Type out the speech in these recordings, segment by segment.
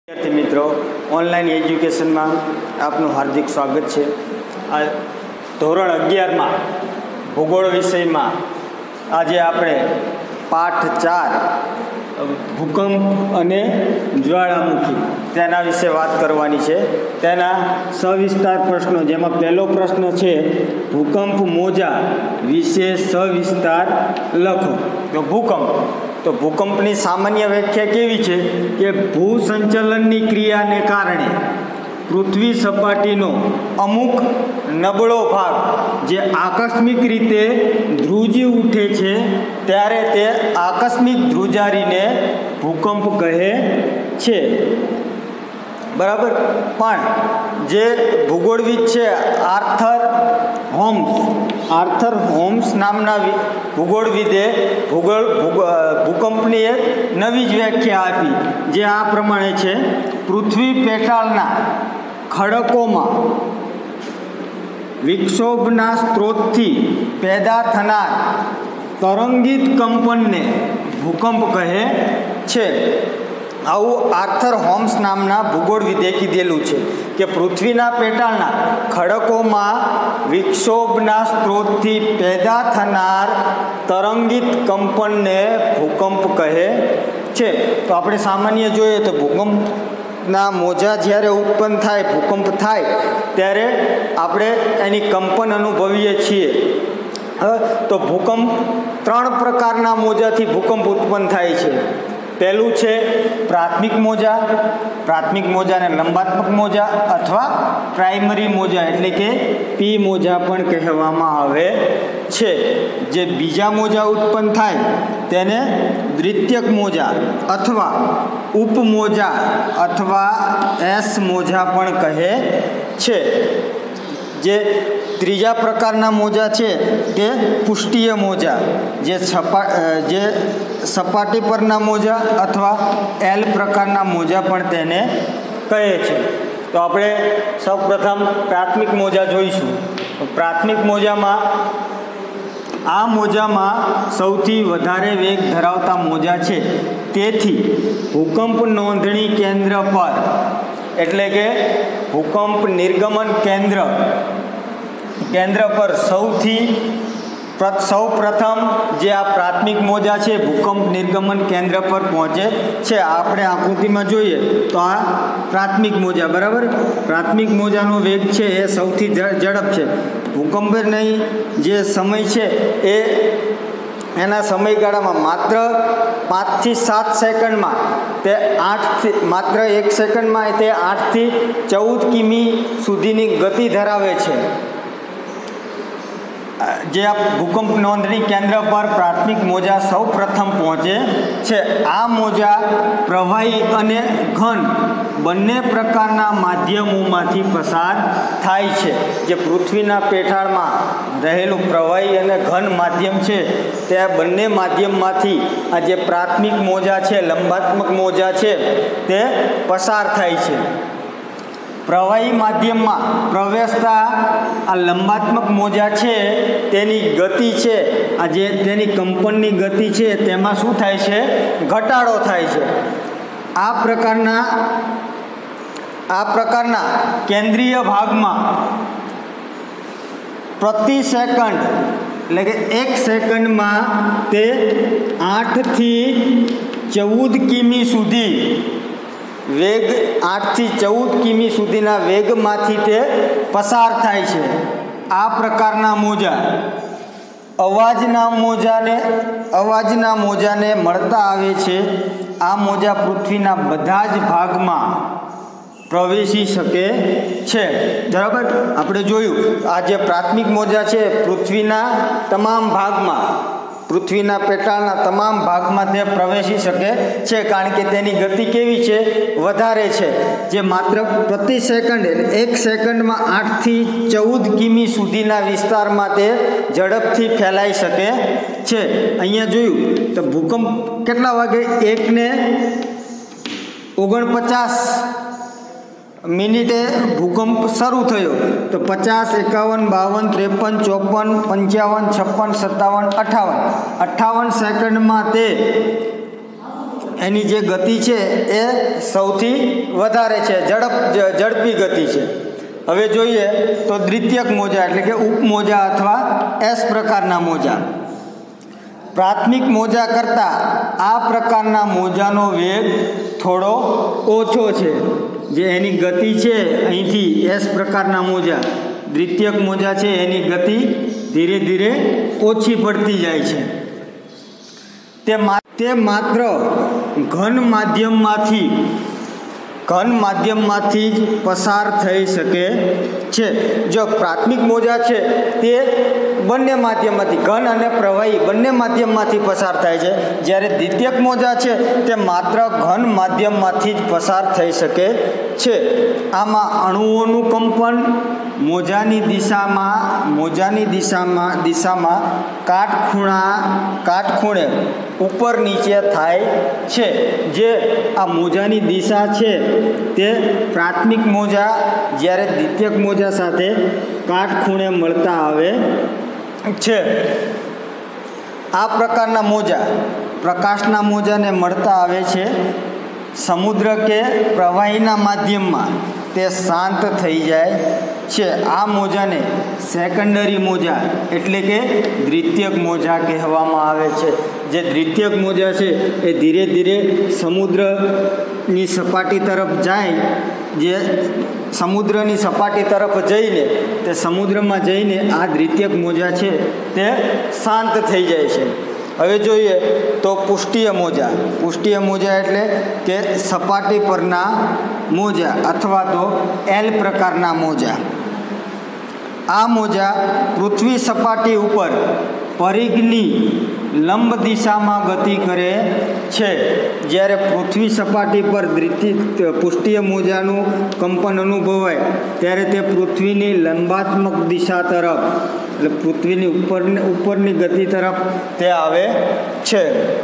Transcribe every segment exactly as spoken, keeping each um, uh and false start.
विद्यार्थी मित्रों online education में आपनु हार्दिक स्वागत है। आ धोरण अगियार में भूगोल विषय में आज आपणे पाठ चार भूकंप अने ज्वालामुखी तेना विषे बात करवानी है। तेना सविस्तार प्रश्नों जेमां पहलो प्रश्न है भूकंप मोजा विषे सविस्तार लखो। तो भूकंप तो भूकंपनी सामान्य व्याख्या केवी छे कि भूसंचलननी क्रियाने कारणे पृथ्वी सपाटीनो अमुक नबळो भाग जे आकस्मिक रीते ध्रुजी उठे छे त्यारे ते आकस्मिक ध्रुजारीने भूकंप कहे छे। बराबर। पण जे भूगोळविद छे आर्थर होम्स आर्थर होम्स नामना भूगोळविदे भूगोल भूकंपनी एक नवी ज व्याख्या आपी जे आ प्रमाणे छे। पृथ्वी पेटाळना खडकोमां विक्षोभना स्त्रोतथी पैदा थनार तरंगित कंपनने भूकंप कहे छे। आવું આર્થર હોમ્સ નામના ભૂગોળવિદે કીધેલું છે કે પૃથ્વીના પેટાળના ખડકોમાં વિક્ષોભના સ્ત્રોતથી પેદા થનાર તરંગિત કંપનને ભૂકંપ કહે છે। તો આપણે સામાન્ય જોઈએ તો ભૂકંપના મોજા જ્યારે ઉત્પન્ન થાય ભૂકંપ થાય ત્યારે આપણે એની કંપન અનુભવીએ છીએ। તો ભૂકંપ ત્રણ પ્રકારના મોજાથી ભૂકંપ ઉત્પન્ન થાય છે। पहलू है प्राथमिक मोजा। प्राथमिक मोजा ने लंबात्मक मोजा अथवा प्राइमरी मोजा एटले के पी मोजा पण कहेवामां आवे छे। जे बीजा मोजा उत्पन्न थाय तेने द्वितीयक मोजा अथवा उपमोजा अथवा एस मोजा पण कहे छे। जे त्रीजा प्रकारना मोजा छे ते पुष्टीय मोजा जे छपा जे सपाटी परना मोजा अथवा एल प्रकारना मोजा पण तेने कहे छे। तो आपणे सौ प्रथम प्राथमिक मोजा जोईशुं। तो प्राथमिक मोजा में आ मोजा में सौथी वधारे वेग धरावता मोजा छे तेथी भूकंप नोंधणी केंद्र पर एटले के भूकंप निर्गमन केंद्र केंद्र पर सौथी सौ प्रथम जे आ प्राथमिक मोजा है भूकंप निर्गमन केंद्र पर पहुँचे छे। आपणे आकृति में जोईए तो आ प्राथमिक मोजा बराबर। प्राथमिक मोजानो वेग है ए सौथी झड़प है। भूकंप नहीं जे समय है ए एना समयगाळा में मात्र पांच थी सात सेकंड में ते आठ थी मात्र एक सेकंड में ते आठ थी चौदह किमी सुधीनी गति धरावे छे। जे आ भूकंप नोंधणी केंद्र पर प्राथमिक मोजा सौ प्रथम पहुँचे छे। आ मोजा प्रवाही अने घन बंने प्रकारना माध्यमोमांथी पसार थाय छे। जे पृथ्वीना पेटाळमां रहेलुं प्रवाही अने घन माध्यम छे ते बंने माध्यममांथी आ जे प्राथमिक मोजा छे लंबात्मक मोजा छे ते पसार थाय छे। प्रवाही माध्यम में प्रवेशता आ लंबात्मक मोजा है तेनी गति है आ जे तेनी कंपननी गति है तेमां शुं थाय छे घटाडो थाय छे। आ प्रकारना आ प्रकारना केंद्रीय भाग में प्रति सेकंड एटले के एक सेकंड में ते आठ थी चौदह किमी सुधी वेग आठ थी चौदह किमी सुधीना वेगमांथी ते पसार थाय छे। आ प्रकारना मोजा अवाजना मोजाने अवाजना मोजाने मळता आवे छे। आ मोजा पृथ्वीना बधा ज भागमां प्रवेशी शके छे। बराबर। आपणे जोयुं आ जे प्राथमिक मोजा छे पृथ्वीना तमाम भागमां पृथ्वीना पेटाळना तमाम भागमां ते प्रवेशी शके छे कारण के तेनी गति केवी छे वधारे छे। जे मात्र प्रति सेकंड एक सेकंड में आठ थी चौदह किमी सुधीना विस्तारमां ते झड़पथी फैलाई शके छे। अहींया जोयुं तो भूकंप केटला वागे एक ने ओगणपचास मिनिटे भूकंप शुरू थयो तो पचास एकावन बावन त्रेपन चौपन पंचावन छप्पन सत्तावन अठावन अठावन सेकंड में ते એની જે ગતિ છે એ સૌથી વધારે છે, ઝડપ ઝડપી ગતિ છે. હવે જોઈએ તો દ્વિતીયક મોજા એટલે કે ઉપમોજા અથવા એસ પ્રકારના મોજા. પ્રાથમિક મોજા કરતાં આ પ્રકારના મોજાનો વેગ થોડો ઓછો છે. જે એની ગતિ છે અહીંથી એસ પ્રકારના મોજા, દ્વિતીયક મોજા છે એની ગતિ ધીરે ધીરે ઓછી પડતી જાય છે. તે તે માત્ર ઘન માધ્યમમાંથી ઘન માધ્યમમાંથી જ પસાર થઈ શકે છે. જો પ્રાથમિક મોજા છે તે બંને માધ્યમમાંથી, ઘન અને પ્રવાહી બંને માધ્યમમાંથી પસાર થાય છે, જ્યારે દ્વિતીયક મોજા છે તે માત્ર ઘન માધ્યમમાંથી જ પસાર થઈ શકે છે. આમાં અણુઓનું કંપન મોજાની દિશામાં મોજાની દિશામાં દિશામાં કાટખૂણા કાટખૂણે ઉપર નીચે થાય છે. જે આ મોજાની દિશા છે તે પ્રાથમિક મોજા જ્યારે દ્વિતીયક મોજા સાથે કાટખૂણે મળતા આવે છે. આ પ્રકારના મોજા પ્રકાશના મોજાને મળતા આવે છે સમુદ્ર કે પ્રવાહીના માધ્યમમાં. તે શાંત થઈ જાય છે. આ મોજાને સેકન્ડરી મોજા એટલે કે દ્વિતીયક મોજા કહેવામાં આવે છે. જે દ્વિતીયક મોજા છે એ ધીરે ધીરે સમુદ્રની સપાટી તરફ જાય, જે સમુદ્રની સપાટી તરફ જઈને તે સમુદ્રમાં જઈને આ દ્વિતીયક મોજા છે તે શાંત થઈ જાય છે. હવે જોઈએ તો પૃષ્ઠીય મોજા. પૃષ્ઠીય મોજા એટલે કે સપાટી પરના મોજા અથવા તો એલ પ્રકારના મોજા. આ મોજા પૃથ્વી સપાટી ઉપર પરિઘની લંબ દિશામાં ગતિ કરે છે. જ્યારે પૃથ્વી સપાટી પર દ્વિતીય પૃષ્ઠીય મોજાનું કંપન અનુભવાય ત્યારે તે પૃથ્વીની લંબાત્મક દિશા તરફ એટલે પૃથ્વીની ઉપર ઉપરની ગતિ તરફ તે આવે છે.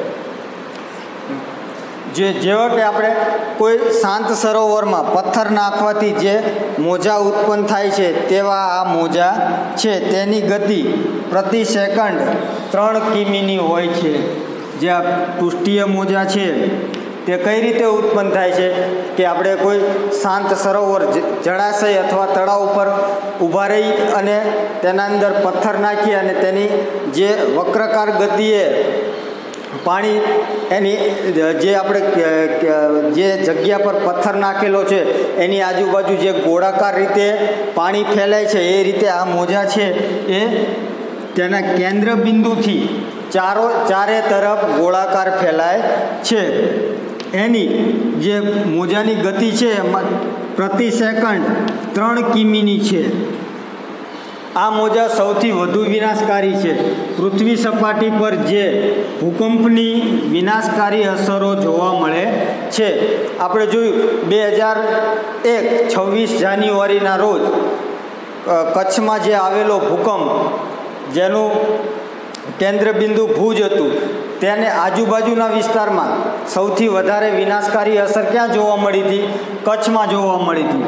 જે જેવા કે આપણે કોઈ શાંત સરોવરમાં પથ્થર નાખવાથી જે મોજા ઉત્પન્ન થાય છે તેવા આ મોજા છે. તેની ગતિ પ્રતિ સેકન્ડ ત્રણ કિમીની હોય છે. જે આ પૃષ્ઠીય મોજા છે તે કઈ રીતે ઉત્પન્ન થાય છે કે આપણે કોઈ શાંત સરોવર જળાશય અથવા તળાવ ઉપર ઊભા રહી અને તેના અંદર પથ્થર નાખીએ અને તેની જે વક્રકાર ગતિએ પાણી એની જે આપણે જે જગ્યા પર પથ્થર નાખેલો છે એની આજુબાજુ જે ગોળાકાર રીતે પાણી ફેલાય છે એ રીતે આ મોજા છે એ તેના કેન્દ્ર બિંદુથી ચારો ચારે તરફ ગોળાકાર ફેલાય છે. એની જે મોજાની ગતિ છે એમાં પ્રતિ સેકન્ડ ત્રણ કિમીની છે. આ મોજા સૌથી વધુ વિનાશકારી છે. પૃથ્વી સપાટી પર જે ભૂકંપની વિનાશકારી અસરો જોવા મળે છે. આપણે જોયું બે હજાર એક છવ્વીસ જાન્યુઆરીના રોજ કચ્છમાં જે આવેલો ભૂકંપ જેનું કેન્દ્રબિંદુ ભુજ હતું તેને આજુબાજુના વિસ્તારમાં સૌથી વધારે વિનાશકારી અસર ક્યાં જોવા મળી હતી? કચ્છમાં જોવા મળી હતી.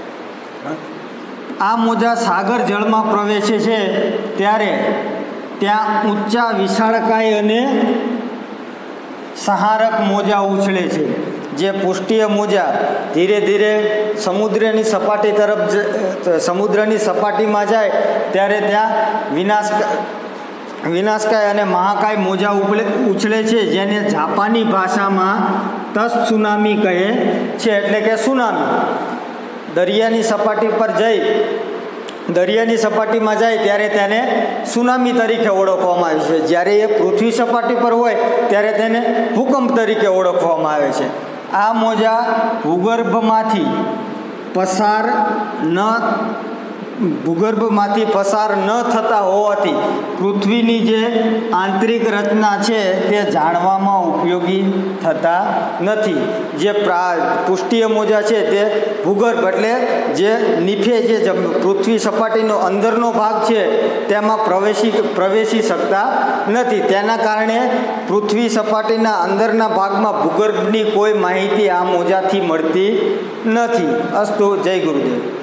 આ મોજા સાગર જળમાં પ્રવેશે છે ત્યારે ત્યાં ઊંચા વિશાળકાય અને સહારક મોજા ઉછળે છે. જે પૃષ્ઠીય મોજા ધીરે ધીરે સમુદ્રની સપાટી તરફ સમુદ્રની સપાટીમાં જાય ત્યારે ત્યાં વિનાશ વિનાશકાય અને મહાકાય મોજા ઉછળે છે, જેને જાપાની ભાષામાં તત્સુનામી કહે છે, એટલે કે સુનામી. દરિયાની સપાટી પર જઈ દરિયાની સપાટીમાં જાય ત્યારે તેને સુનામી તરીકે ઓળખવામાં આવે છે. જ્યારે એ પૃથ્વી સપાટી પર હોય ત્યારે તેને ભૂકંપ તરીકે ઓળખવામાં આવે છે. આ મોજા ભૂગર્ભમાંથી પસાર ન ભૂગર્ભમાંથી પસાર ન થતા હોવાથી પૃથ્વીની જે આંતરિક રચના છે તે જાણવામાં ઉપયોગી થતા નથી. જે પૃષ્ઠીય મોજા છે તે ભૂગર્ભ એટલે જે નીચે જે પૃથ્વી સપાટીનો અંદરનો ભાગ છે તેમાં પ્રવેશી પ્રવેશી શકતા નથી. તેના કારણે પૃથ્વી સપાટીના અંદરના ભાગમાં ભૂગર્ભની કોઈ માહિતી આ મોજાથી મળતી નથી. અસ્તુ. જય ગુરુદેવ.